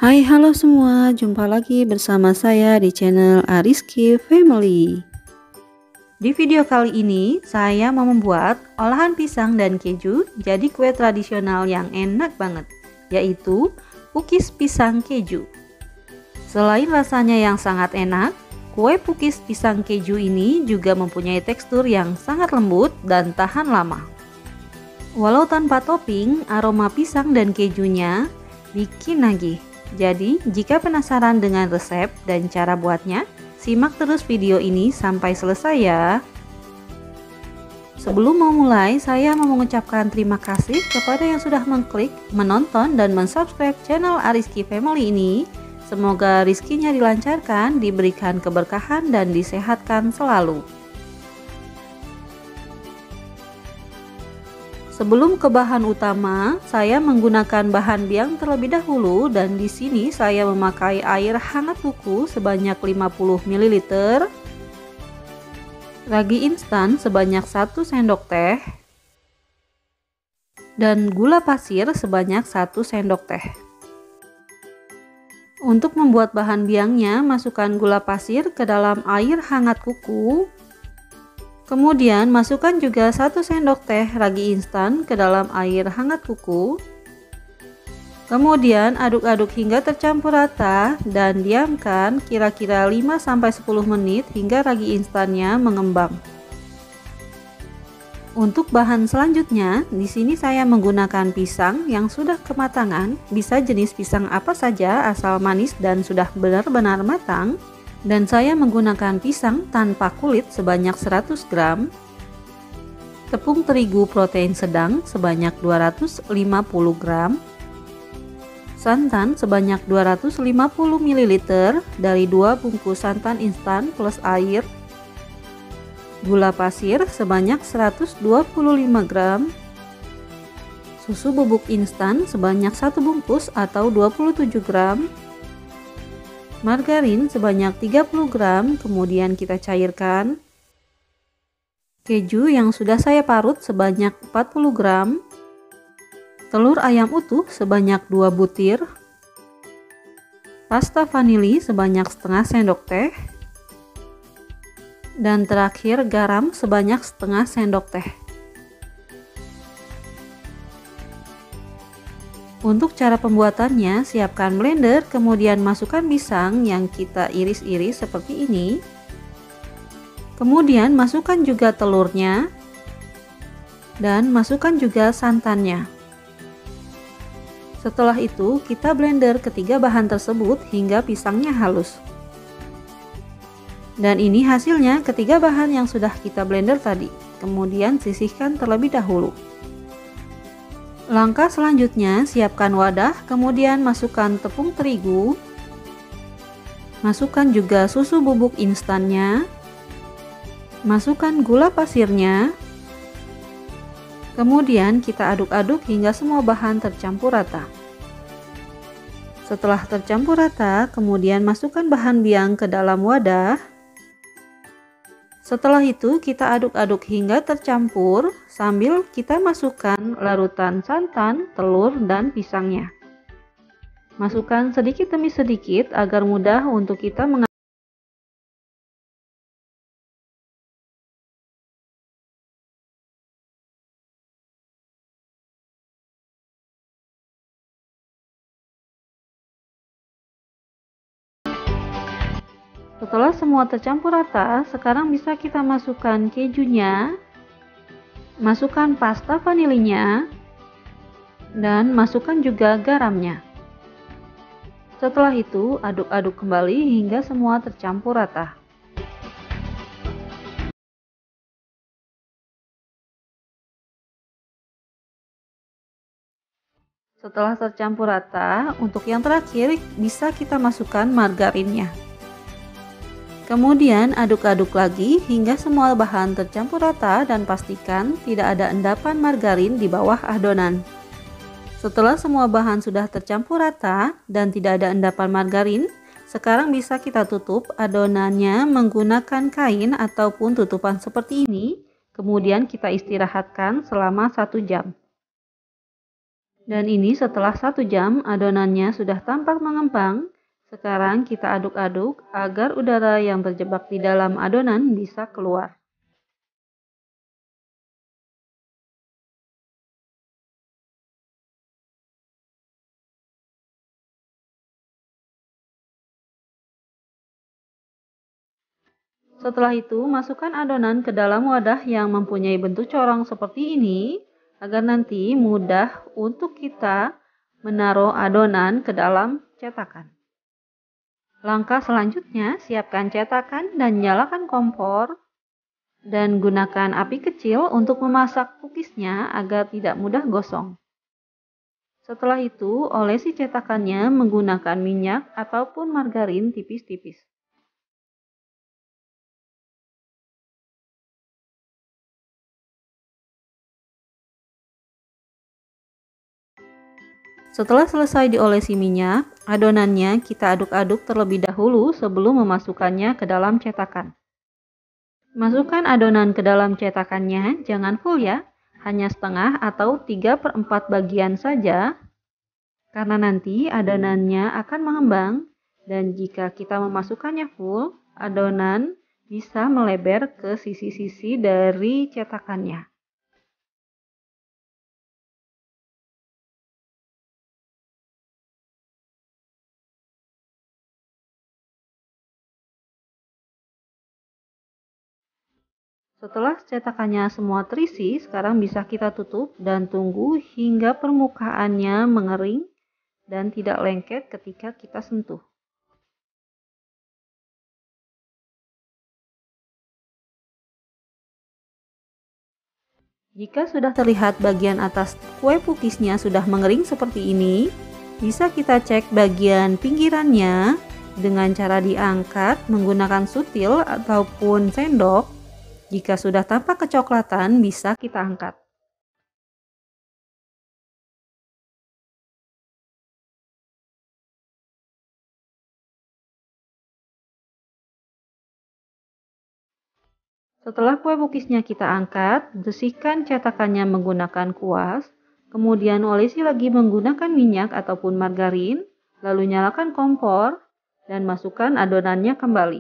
Hai, halo semua, jumpa lagi bersama saya di channel Ariski Family. Di video kali ini, saya mau membuat olahan pisang dan keju jadi kue tradisional yang enak banget, yaitu pukis pisang keju. Selain rasanya yang sangat enak, kue pukis pisang keju ini juga mempunyai tekstur yang sangat lembut dan tahan lama. Walau tanpa topping, aroma pisang dan kejunya bikin nagih. Jadi, jika penasaran dengan resep dan cara buatnya, simak terus video ini sampai selesai ya. Sebelum memulai, saya mau mengucapkan terima kasih kepada yang sudah mengklik, menonton, dan mensubscribe channel Ariski Family ini. Semoga rizkinya dilancarkan, diberikan keberkahan, dan disehatkan selalu. Sebelum ke bahan utama, saya menggunakan bahan biang terlebih dahulu dan di sini saya memakai air hangat kuku sebanyak 50 ml, ragi instan sebanyak 1 sendok teh, dan gula pasir sebanyak 1 sendok teh. Untuk membuat bahan biangnya, masukkan gula pasir ke dalam air hangat kuku. Kemudian masukkan juga 1 sendok teh ragi instan ke dalam air hangat kuku. Kemudian aduk-aduk hingga tercampur rata dan diamkan kira-kira 5-10 menit hingga ragi instannya mengembang. Untuk bahan selanjutnya, di sini saya menggunakan pisang yang sudah kematangan, bisa jenis pisang apa saja asal manis dan sudah benar-benar matang. Dan saya menggunakan pisang tanpa kulit sebanyak 100 gram, tepung terigu protein sedang sebanyak 250 gram, santan sebanyak 250 ml dari 2 bungkus santan instan plus air, gula pasir sebanyak 125 gram, susu bubuk instan sebanyak 1 bungkus atau 27 gram, margarin sebanyak 30 gram, kemudian kita cairkan. Keju yang sudah saya parut sebanyak 40 gram. Telur ayam utuh sebanyak 2 butir. Pasta vanili sebanyak setengah sendok teh. Dan terakhir garam sebanyak setengah sendok teh. Untuk cara pembuatannya, siapkan blender, kemudian masukkan pisang yang kita iris-iris seperti ini. Kemudian masukkan juga telurnya dan masukkan juga santannya. Setelah itu, kita blender ketiga bahan tersebut hingga pisangnya halus. Dan ini hasilnya ketiga bahan yang sudah kita blender tadi. Kemudian sisihkan terlebih dahulu. Langkah selanjutnya, siapkan wadah, kemudian masukkan tepung terigu, masukkan juga susu bubuk instannya, masukkan gula pasirnya, kemudian kita aduk-aduk hingga semua bahan tercampur rata. Setelah tercampur rata, kemudian masukkan bahan biang ke dalam wadah. Setelah itu kita aduk-aduk hingga tercampur sambil kita masukkan larutan santan, telur, dan pisangnya. Masukkan sedikit demi sedikit agar mudah untuk kita mengaduk. Setelah semua tercampur rata, sekarang bisa kita masukkan kejunya, masukkan pasta vanilinya, dan masukkan juga garamnya. Setelah itu, aduk-aduk kembali hingga semua tercampur rata. Setelah tercampur rata, untuk yang terakhir bisa kita masukkan margarinnya. Kemudian aduk-aduk lagi hingga semua bahan tercampur rata dan pastikan tidak ada endapan margarin di bawah adonan. Setelah semua bahan sudah tercampur rata dan tidak ada endapan margarin, sekarang bisa kita tutup adonannya menggunakan kain ataupun tutupan seperti ini. Kemudian kita istirahatkan selama 1 jam. Dan ini setelah 1 jam adonannya sudah tampak mengembang. Sekarang kita aduk-aduk agar udara yang terjebak di dalam adonan bisa keluar. Setelah itu, masukkan adonan ke dalam wadah yang mempunyai bentuk corong seperti ini, agar nanti mudah untuk kita menaruh adonan ke dalam cetakan. Langkah selanjutnya, siapkan cetakan dan nyalakan kompor, dan gunakan api kecil untuk memasak cookiesnya agar tidak mudah gosong. Setelah itu, olesi cetakannya menggunakan minyak ataupun margarin tipis-tipis. Setelah selesai diolesi minyak, adonannya kita aduk-aduk terlebih dahulu sebelum memasukkannya ke dalam cetakan. Masukkan adonan ke dalam cetakannya, jangan full ya, hanya setengah atau 3/4 bagian saja, karena nanti adonannya akan mengembang, dan jika kita memasukkannya full, adonan bisa melebar ke sisi-sisi dari cetakannya. Setelah cetakannya semua terisi, sekarang bisa kita tutup dan tunggu hingga permukaannya mengering dan tidak lengket ketika kita sentuh. Jika sudah terlihat bagian atas kue cookiesnya sudah mengering seperti ini, bisa kita cek bagian pinggirannya dengan cara diangkat menggunakan sutil ataupun sendok. Jika sudah tampak kecoklatan, bisa kita angkat. Setelah kue cookiesnya kita angkat, bersihkan cetakannya menggunakan kuas, kemudian olesi lagi menggunakan minyak ataupun margarin, lalu nyalakan kompor, dan masukkan adonannya kembali.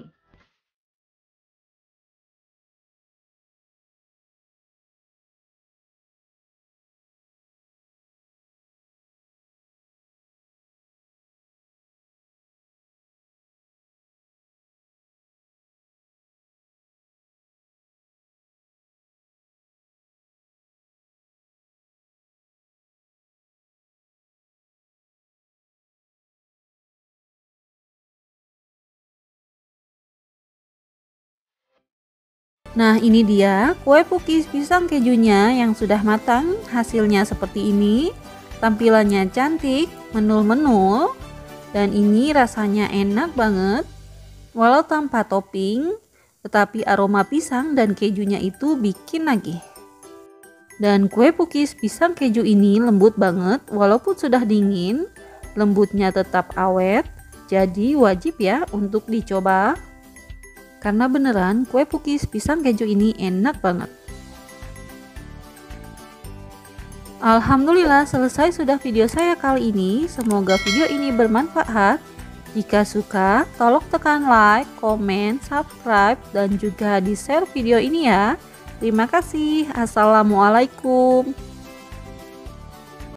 Nah, ini dia kue cookies pisang kejunya yang sudah matang. Hasilnya seperti ini. Tampilannya cantik, menul-menul, dan ini rasanya enak banget. Walau tanpa topping, tetapi aroma pisang dan kejunya itu bikin nagih. Dan kue cookies pisang keju ini lembut banget, walaupun sudah dingin, lembutnya tetap awet. Jadi wajib ya untuk dicoba. Karena beneran kue cookies pisang keju ini enak banget. Alhamdulillah selesai sudah video saya kali ini. Semoga video ini bermanfaat. Jika suka, tolong tekan like, komen, subscribe, dan juga di share video ini ya. Terima kasih. Assalamualaikum.